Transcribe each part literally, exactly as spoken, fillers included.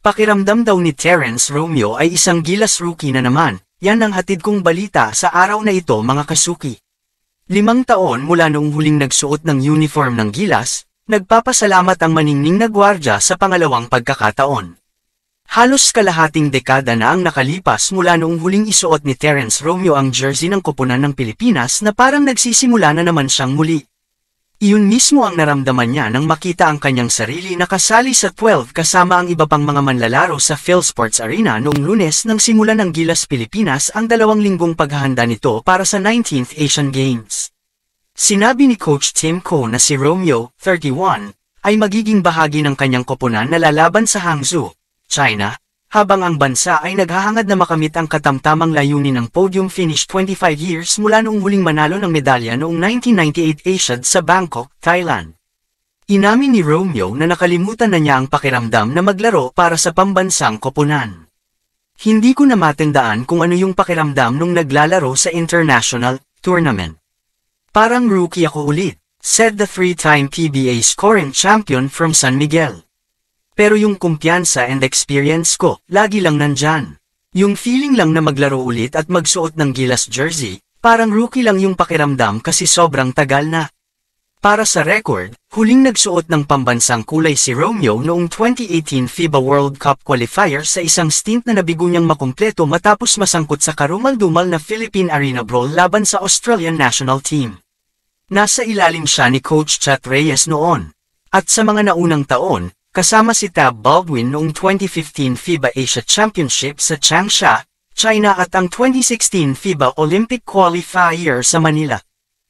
Pakiramdam daw ni Terence Romeo ay isang gilas rookie na naman, yan ang hatid kong balita sa araw na ito mga kasuki. Limang taon mula noong huling nagsuot ng uniform ng gilas, nagpapasalamat ang maningning na gwardya sa pangalawang pagkakataon. Halos kalahating dekada na ang nakalipas mula noong huling isuot ni Terence Romeo ang jersey ng koponan ng Pilipinas na parang nagsisimula na naman siyang muli. Iyon mismo ang naramdaman niya nang makita ang kanyang sarili na kasali sa twelve kasama ang iba pang mga manlalaro sa PhilSports Arena noong Lunes nang simulan ng Gilas Pilipinas ang dalawang linggong paghahanda nito para sa nineteenth Asian Games. Sinabi ni Coach Tim Ko na si Romeo, thirty-one, ay magiging bahagi ng kanyang koponan na lalaban sa Hangzhou, China, habang ang bansa ay naghahangad na makamit ang katamtamang layunin ng podium finish twenty-five years mula noong huling manalo ng medalya noong nineteen ninety-eight Asiad sa Bangkok, Thailand. Inamin ni Romeo na nakalimutan na niya ang pakiramdam na maglaro para sa pambansang koponan. Hindi ko na matandaan kung ano yung pakiramdam nung naglalaro sa international tournament. Parang rookie ako ulit, said the three-time P B A scoring champion from San Miguel. Pero yung kumpiyansa and experience ko, lagi lang nandyan. Yung feeling lang na maglaro ulit at magsuot ng Gilas jersey, parang rookie lang yung pakiramdam kasi sobrang tagal na. Para sa record, huling nagsuot ng pambansang kulay si Romeo noong twenty eighteen FIBA World Cup qualifier sa isang stint na nabigo niyang makumpleto matapos masangkot sa karumal-dumal na Philippine Arena Brawl laban sa Australian national team. Nasa ilalim siya ni Coach Chat Reyes noon. At sa mga naunang taon, kasama si Tab Baldwin noong twenty fifteen FIBA Asia Championship sa Changsha, China at ang twenty sixteen FIBA Olympic Qualifier sa Manila.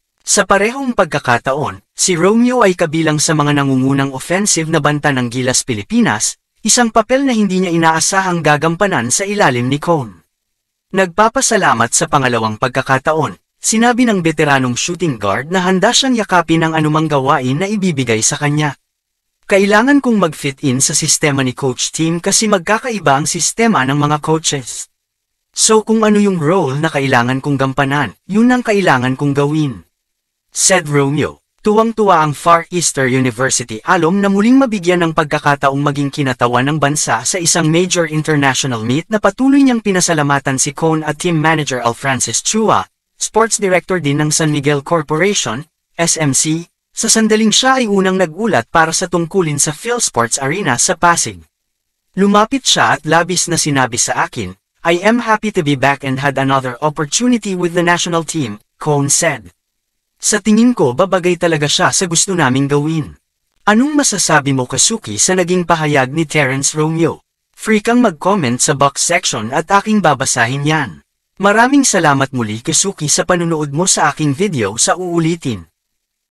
Sa parehong pagkakataon, si Romeo ay kabilang sa mga nangungunang offensive na banta ng Gilas Pilipinas, isang papel na hindi niya inaasahang gagampanan sa ilalim ni Cone. Nagpapasalamat sa pangalawang pagkakataon, sinabi ng veteranong shooting guard na handa siyang yakapin ang anumang gawain na ibibigay sa kanya. Kailangan kong mag-fit in sa sistema ni Coach Tim kasi magkakaiba ang sistema ng mga coaches. So kung ano yung role na kailangan kong gampanan, yun ang kailangan kong gawin. Said Romeo, tuwang-tuwa ang Far Eastern University alum na muling mabigyan ng pagkakataong maging kinatawan ng bansa sa isang major international meet na patuloy niyang pinasalamatan si Cone at team manager Al Francis Chua, sports director din ng San Miguel Corporation, S M C, sa sandaling siya ay unang nagulat para sa tungkulin sa PhilSports Arena sa Pasig. Lumapit siya at labis na sinabi sa akin, I am happy to be back and had another opportunity with the national team, Cone said. Sa tingin ko babagay talaga siya sa gusto naming gawin. Anong masasabi mo Kasuki sa naging pahayag ni Terence Romeo? Free kang mag-comment sa box section at aking babasahin yan. Maraming salamat muli Kasuki sa panunood mo sa aking video sa uulitin.